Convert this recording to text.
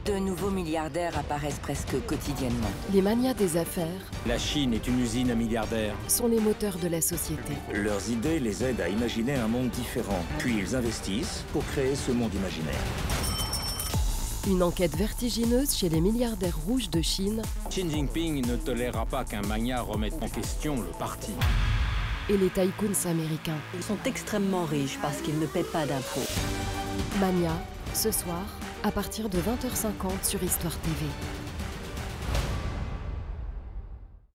De nouveaux milliardaires apparaissent presque quotidiennement. Les manias des affaires La Chine est une usine à milliardaires. sont les moteurs de la société. Leurs idées les aident à imaginer un monde différent. Puis ils investissent pour créer ce monde imaginaire. Une enquête vertigineuse chez les milliardaires rouges de Chine Xi Jinping ne tolérera pas qu'un magnat remette en question le parti. et les tycoons américains. Ils sont extrêmement riches parce qu'ils ne paient pas d'impôts. Mania, ce soir, à partir de 20h50 sur Histoire TV.